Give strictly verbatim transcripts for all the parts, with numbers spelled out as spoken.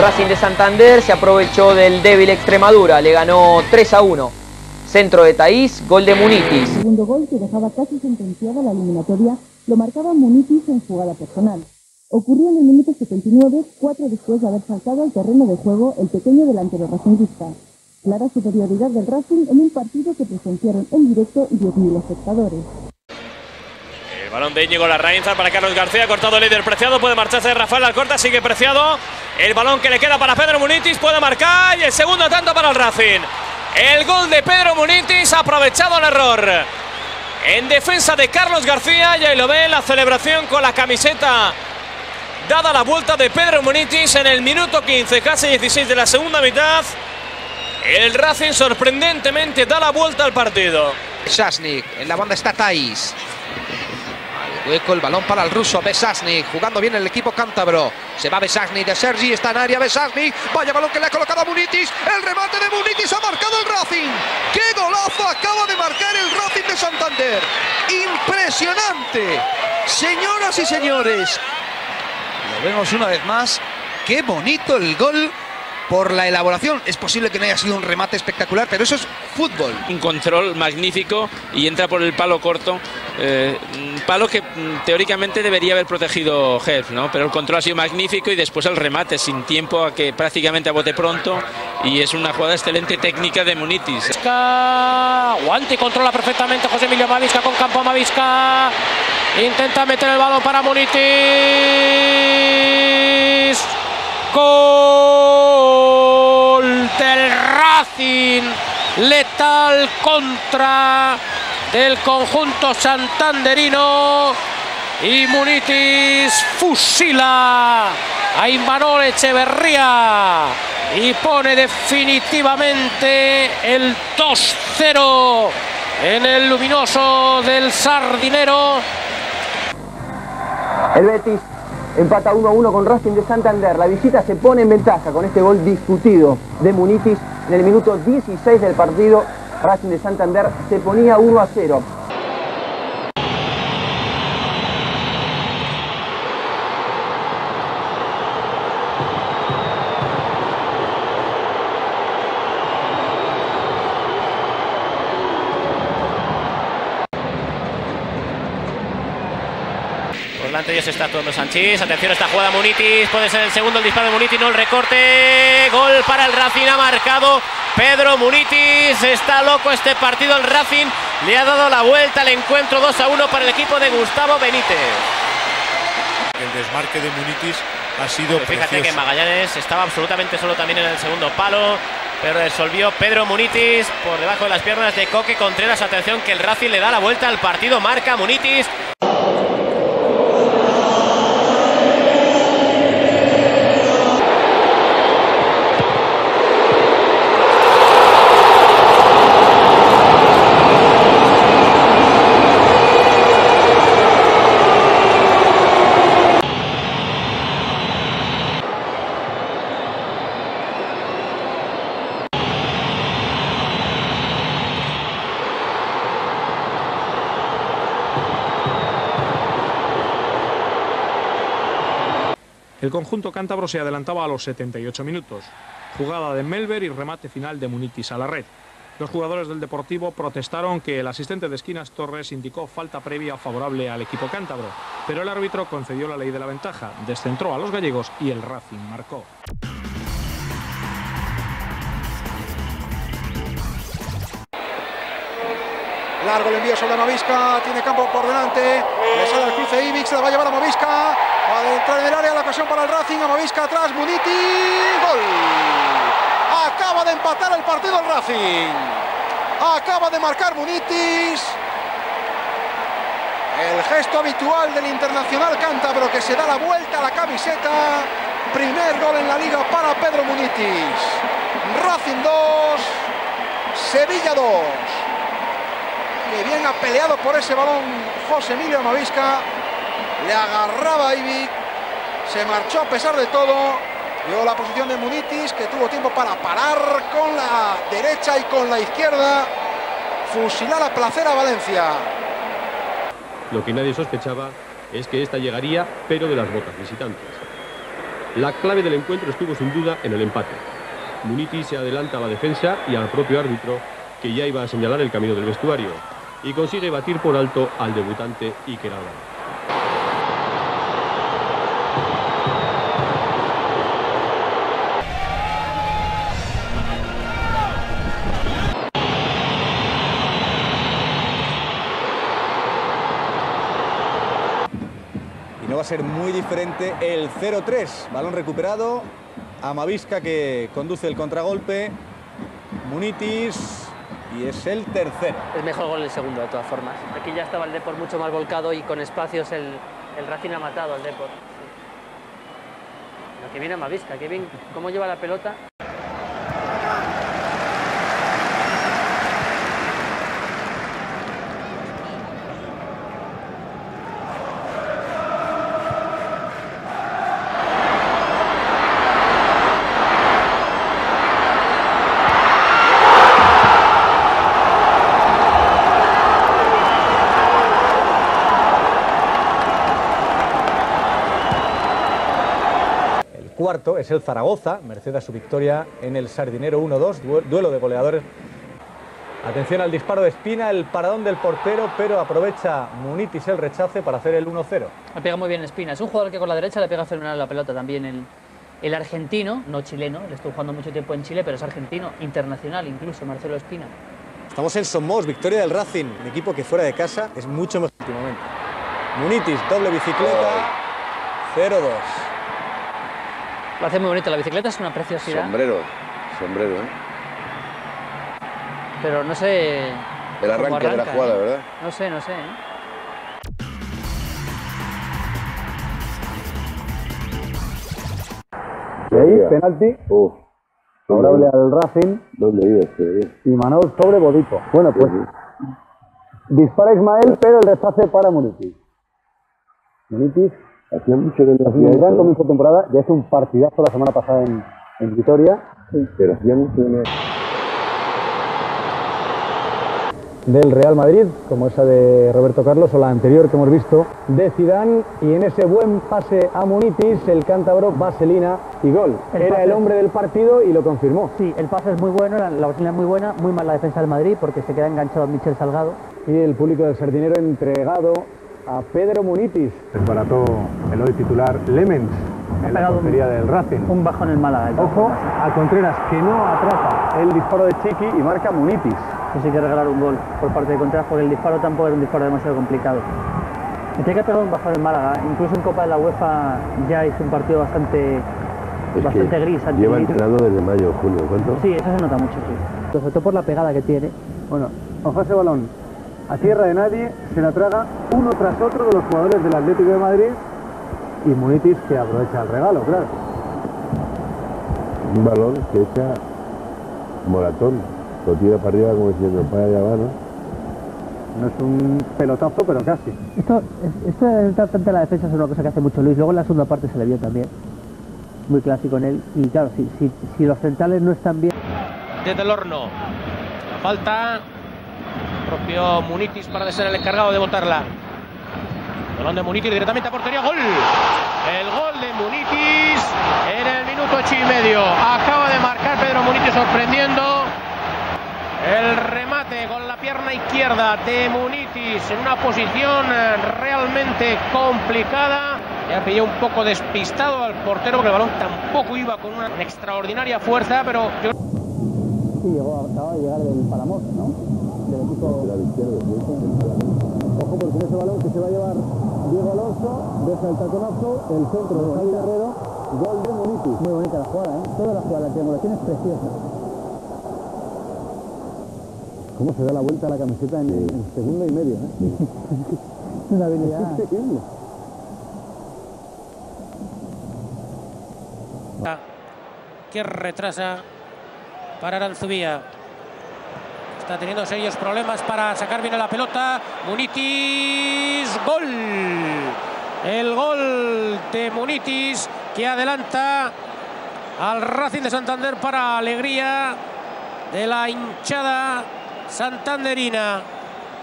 Racing de Santander se aprovechó del débil Extremadura, le ganó tres a uno. Centro de Taís, gol de Munitis. El segundo gol, que dejaba casi sentenciada la eliminatoria, lo marcaba Munitis en jugada personal. Ocurrió en el minuto setenta y nueve, cuatro después de haber saltado al terreno de juego el pequeño delantero racinguista. Clara superioridad del Racing en un partido que presenciaron en directo diez mil espectadores. El balón de Íñigo Larraínzar para Carlos García, cortado el líder Preciado, puede marcharse Rafael Alcorta, sigue Preciado. El balón que le queda para Pedro Munitis, puede marcar, y el segundo tanto para el Racing. El gol de Pedro Munitis, ha aprovechado el error en defensa de Carlos García, y ahí lo ve, la celebración con la camiseta dada la vuelta de Pedro Munitis en el minuto quince, casi dieciséis de la segunda mitad. El Racing sorprendentemente da la vuelta al partido. Besásnik, en la banda está Taís. Al hueco, el balón para el ruso Besásnik, jugando bien el equipo cántabro. Se va Besásnik de Sergi, está en área Besásnik. Vaya balón que le ha colocado a Munitis. El remate de Munitis, ha marcado el Racing. ¡Qué golazo acaba de marcar el Racing de Santander! ¡Impresionante! Señoras y señores, lo vemos una vez más. ¡Qué bonito el gol! Por la elaboración, es posible que no haya sido un remate espectacular, pero eso es fútbol. Un control magnífico y entra por el palo corto, eh, un palo que teóricamente debería haber protegido Helf, ¿no? Pero el control ha sido magnífico y después el remate sin tiempo, a que prácticamente a bote pronto, y es una jugada excelente técnica de Munitis. Aguanta y controla perfectamente José Emilio Mavisca con campo Mavisca. Intenta meter el balón para Munitis. Gol del Racing, letal contra del conjunto santanderino, y Munitis fusila a Imanol Echeverría y pone definitivamente el dos cero en el luminoso del Sardinero. El Betis empata uno a uno con Racing de Santander. La visita se pone en ventaja con este gol discutido de Munitis en el minuto dieciséis del partido. Racing de Santander se ponía uno a cero. Delante de ellos está actuando Sanchís. Atención a esta jugada, Munitis. Puede ser el segundo el disparo de Munitis. No el recorte. Gol para el Racing. Ha marcado Pedro Munitis. Está loco este partido. El Racing le ha dado la vuelta al encuentro. dos a uno para el equipo de Gustavo Benítez. El desmarque de Munitis ha sido Pero fíjate precioso. que Magallanes estaba absolutamente solo también en el segundo palo, pero resolvió Pedro Munitis por debajo de las piernas de Coque Contreras. Atención que el Racing le da la vuelta al partido. Marca Munitis. El conjunto cántabro se adelantaba a los setenta y ocho minutos. Jugada de Melber y remate final de Munitis a la red. Los jugadores del Deportivo protestaron que el asistente de esquinas Torres indicó falta previa favorable al equipo cántabro, pero el árbitro concedió la ley de la ventaja, descentró a los gallegos y el Racing marcó. Largo el envío sobre Mavisca, tiene campo por delante, le sale al cruce Ivic, se la va a llevar a Mavisca, va a entrar en el área, la ocasión para el Racing, a Mavisca atrás, Munitis, gol. Acaba de empatar el partido el Racing, acaba de marcar Munitis. El gesto habitual del internacional cántabro que se da la vuelta a la camiseta. Primer gol en la liga para Pedro Munitis. Racing dos, Sevilla dos. Que bien ha peleado por ese balón José Emilio Mavisca. Le agarraba a Ivic. Se marchó a pesar de todo. Vio la posición de Munitis, que tuvo tiempo para parar con la derecha y con la izquierda. Fusilar a placer a Valencia. Lo que nadie sospechaba es que esta llegaría, pero de las botas visitantes. La clave del encuentro estuvo sin duda en el empate. Munitis se adelanta a la defensa y al propio árbitro, que ya iba a señalar el camino del vestuario, y consigue batir por alto al debutante Iker Álvarez. Y no va a ser muy diferente el cero tres. Balón recuperado. Amavisca que conduce el contragolpe. Munitis. Y es el tercero. Es mejor gol el segundo, de todas formas. Aquí ya estaba el Depor mucho más volcado y con espacios el, el Racing ha matado al Depor. Lo que viene Amavisca, que bien cómo lleva la pelota. Cuarto es el Zaragoza, merced a su victoria en el Sardinero uno dos, duelo de goleadores. Atención al disparo de Espina, el paradón del portero, pero aprovecha Munitis el rechace para hacer el uno cero. Le pega muy bien Espina, es un jugador que con la derecha le pega fenomenal la pelota también. El, el argentino, no chileno, le estuvo jugando mucho tiempo en Chile, pero es argentino, internacional incluso, Marcelo Espina. Estamos en Somos, victoria del Racing, un equipo que fuera de casa es mucho mejor últimamente. Munitis, doble bicicleta, cero dos. Lo hace muy bonito, la bicicleta es una preciosidad. Sombrero, sombrero, ¿eh? Pero no sé... El arranque arranca, de la jugada, ¿eh? ¿Verdad? No sé, no sé, ¿eh? Y ahí, penalti. Uf. Favorable al Racing. ¿Dónde vives? Y Manol sobre Bodito. Bueno, pues... dispara Ismael, pero el rechace para Munitis. Munitis... Hacía mucho que no hacía un gran comienzo de temporada, ya hizo un partidazo la semana pasada en, en Vitoria. Sí, pero hacía mucho que no... Del Real Madrid, como esa de Roberto Carlos o la anterior que hemos visto de Zidane, y en ese buen pase a Munitis, el cántabro vaselina y gol. El Era pase... el hombre del partido y lo confirmó. Sí, el pase es muy bueno, la, la vaselina es muy buena, muy mal la defensa del Madrid porque se queda enganchado Michel Salgado. Y el público del Sardinero entregado a Pedro Munitis. Desbarató el hoy titular Lemens en la portería del Racing. Un bajo en el Málaga. Ojo a Contreras, que no atrapa el disparo de Chiqui y marca Munitis. Eso hay que regalar un gol por parte de Contreras porque el disparo tampoco era un disparo demasiado complicado. Me tiene que pegar un bajo en el Málaga. Incluso en Copa de la UEFA ya hizo un partido bastante, es bastante gris. Lleva entrenando desde mayo o junio, ¿cuánto? Sí, eso se nota mucho, sí. Sobre todo por la pegada que tiene. Bueno, ojo ese balón. A tierra de nadie, se la traga uno tras otro de los jugadores del Atlético de Madrid y Munitis que aprovecha el regalo, claro. Un balón que echa Moratón, lo tira para arriba como diciendo, para allá va, ¿no? No es un pelotazo, pero casi. Esto, esto de estar tanto en la defensa es una cosa que hace mucho Luis, luego en la segunda parte se le vio también. Muy clásico en él, y claro, si, si, si los centrales no están bien... Desde el horno, la falta... propio Munitis para ser el encargado de botarla. Balón de Munitis directamente a portería. ¡Gol! El gol de Munitis en el minuto ocho y medio. Acaba de marcar Pedro Munitis sorprendiendo. El remate con la pierna izquierda de Munitis en una posición realmente complicada. Ya pilló un poco despistado al portero porque el balón tampoco iba con una extraordinaria fuerza, pero yo... Sí, llegó, acaba de llegar del Palamos, ¿no? Del equipo de la izquierda. Ojo porque en ese balón que se va a llevar Diego Alonso, deja el taconazo, el centro de Javi Guerrero, gol de Munitis. Muy bonita la jugada, ¿eh? Toda la jugada, la triangulación es preciosa. Cómo se da la vuelta a la camiseta en, sí. en segundo y medio, ¿eh? Sí. Una habilidad. Es increíble. Que retrasa para Aranzubía. Está teniendo serios problemas para sacar bien la pelota. Munitis, gol. El gol de Munitis que adelanta al Racing de Santander para alegría de la hinchada santanderina.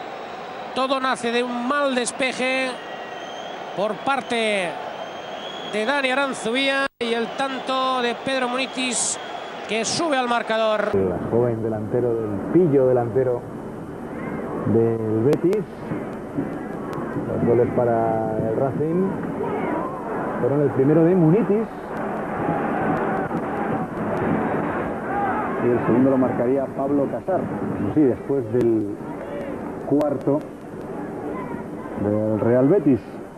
Todo nace de un mal despeje por parte de Dani Aranzubía y el tanto de Pedro Munitis, que sube al marcador. El joven delantero del pillo delantero del Betis. Los goles para el Racing fueron el primero de Munitis y el segundo lo marcaría Pablo Casar. Sí, después del cuarto del Real Betis.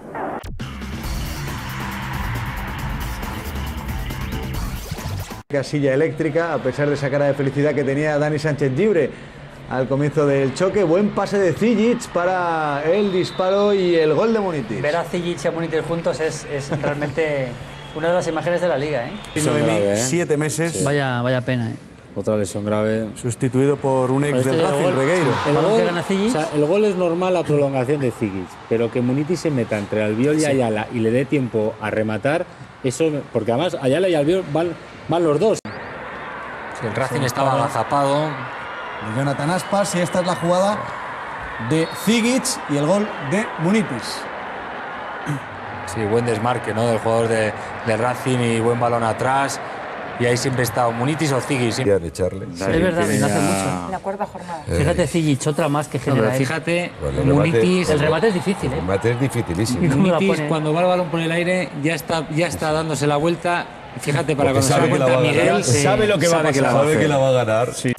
Casilla eléctrica, a pesar de esa cara de felicidad que tenía Dani Sánchez Llibre al comienzo del choque. Buen pase de Zigic para el disparo y el gol de Munitis. Ver a Zigic y a Munitis juntos es, es realmente una de las imágenes de la liga, ¿eh? Grave, ¿eh? Siete meses. Sí. Vaya, vaya pena, ¿eh? Otra lesión grave. Sustituido por un ex del Racing, Regueiro. El gol, o sea, el gol es normal, la prolongación de Zigic, pero que Munitis se meta entre Albiol y sí. Ayala y le dé tiempo a rematar, eso, porque además Ayala y Albiol van, van los dos. Sí, el Racing sí, estaba agazapado. Jonathan Aspas, y esta es la jugada de Zigic y el gol de Munitis. Sí, buen desmarque, ¿no?, del jugador de, del Racing y buen balón atrás. Y ahí siempre está Munitis o Zigic. Ya de echarle. Sí, es verdad, no hace mucho. En la cuarta jornada. Fíjate, Zigic, otra más que genera. No, fíjate, bueno, el Munitis. El remate es difícil, ¿eh? El remate es dificilísimo. Munitis, cuando va el balón por el aire, ya está, ya está dándose la vuelta. Fíjate, para cuando se da cuenta Miguel, sí, sabe lo que va a pasar, sabe que la va a ganar. Sí.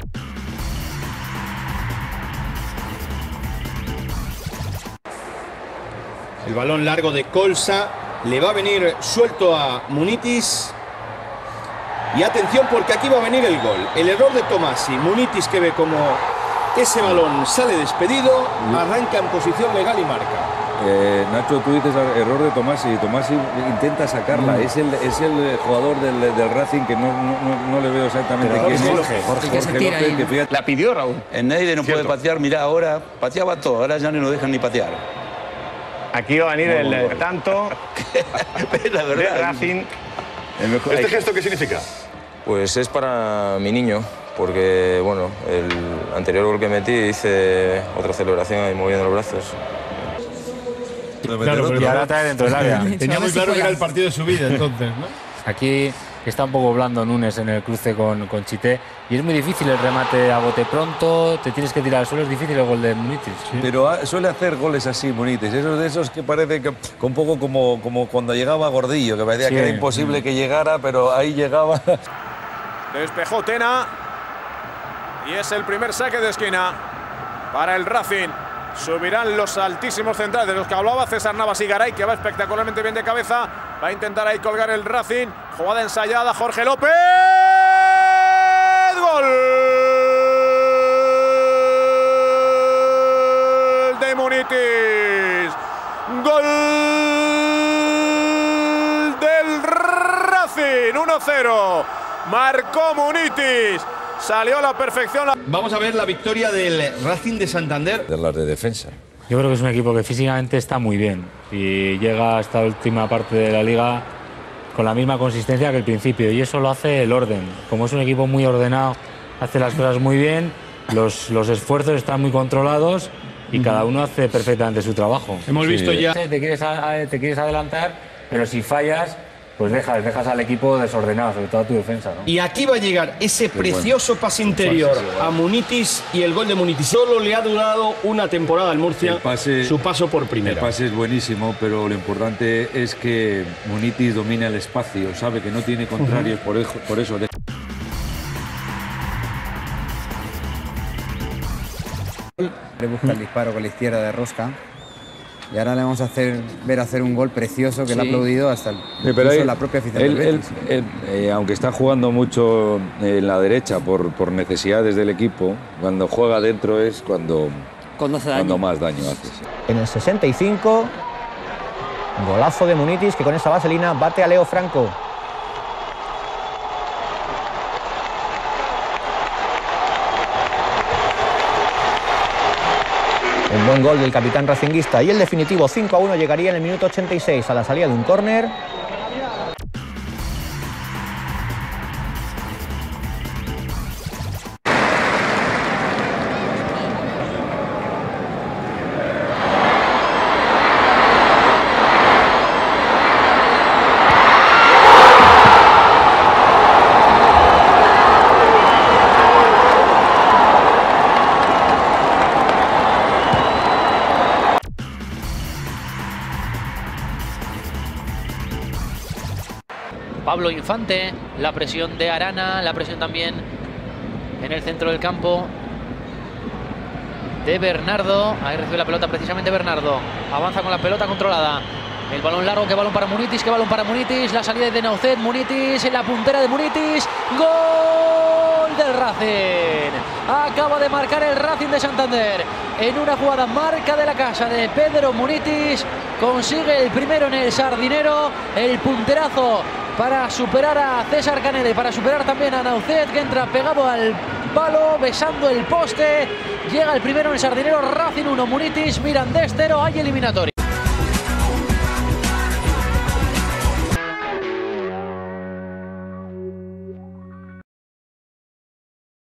El balón largo de Colsa le va a venir suelto a Munitis. Y atención, porque aquí va a venir el gol. El error de Tomasi. Munitis, que ve como ese balón sale despedido, arranca en posición legal y marca. Eh, Nacho, tú dices error de Tomasi. Tomasi intenta sacarla. Mm. Es, el, es el jugador del, del Racing que no, no, no le veo exactamente quién es. Jorge, Jorge, Jorge, Jorge López, que fíjate... La pidió Raúl. En Neide no Cierto. puede patear. Mira, ahora pateaba todo. Ahora ya no lo dejan ni patear. Aquí va a venir el, el tanto la verdad, de Racing. El mejor... ¿Este gesto qué significa? Pues es para mi niño, porque bueno, el anterior gol que metí hice otra celebración ahí moviendo los brazos. Claro, pero ahora trae dentro del área. Tenía muy claro que era el partido de su vida, entonces, ¿no? Aquí está un poco blando Núñez en el cruce con, con Chité. Y es muy difícil el remate a bote pronto, te tienes que tirar al suelo, es difícil el gol de Munitis. Sí. Pero a, suele hacer goles así, Munitis, esos de esos que parece que, que un poco como, como cuando llegaba Gordillo, que parecía sí. que era imposible que llegara, pero ahí llegaba. Despejó Tena y es el primer saque de esquina para el Racing. Subirán los altísimos centrales de los que hablaba César Navas y Garay, que va espectacularmente bien de cabeza. Va a intentar ahí colgar el Racing. Jugada ensayada, Jorge López. ¡Gol! De Munitis. ¡Gol del Racing! uno cero. Marcó Munitis. Salió a la perfección. Vamos a ver la victoria del Racing de Santander. De las de defensa. Yo creo que es un equipo que físicamente está muy bien y llega a esta última parte de la liga con la misma consistencia que el principio, y eso lo hace el orden. Como es un equipo muy ordenado, hace las cosas muy bien, los, los esfuerzos están muy controlados y uh-huh. cada uno hace perfectamente su trabajo. Hemos sí. visto ya... Te quieres, te quieres adelantar, pero si fallas, pues dejas, dejas al equipo desordenado, sobre todo a tu defensa, ¿no? Y aquí va a llegar ese Qué precioso bueno. pase interior a Munitis, y el gol de Munitis. Solo le ha durado una temporada al Murcia pase, su paso por primera. El pase es buenísimo, pero lo importante es que Munitis domina el espacio, sabe que no tiene contrarios, uh-huh. por, eso, por eso... Le busca el disparo con la izquierda de Rosca. Y ahora le vamos a hacer ver hacer un gol precioso que sí. le ha aplaudido hasta el, sí, pero él, la propia afición él, del Betis. Él, él, eh, aunque está jugando mucho en la derecha por, por necesidades del equipo, cuando juega dentro es cuando, cuando, hace cuando daño. más daño hace. Sí. En el sesenta y cinco, golazo de Munitis, que con esa vaselina bate a Leo Franco. Un buen gol del capitán racinguista, y el definitivo cinco a uno llegaría en el minuto ochenta y seis a la salida de un córner. Pablo Infante, la presión de Arana, la presión también en el centro del campo de Bernardo. Ahí recibe la pelota precisamente Bernardo. Avanza con la pelota controlada. El balón largo, que balón para Munitis, que balón para Munitis. La salida de Naucet, Munitis en la puntera de Munitis. ¡Gol del Racing! Acaba de marcar el Racing de Santander. En una jugada marca de la casa de Pedro Munitis. Consigue el primero en el Sardinero. El punterazo para superar a César Canede, para superar también a Naucet, que entra pegado al palo, besando el poste. Llega el primero en el Sardinero. Racing uno, Munitis, Mirandés cero. Hay eliminatoria.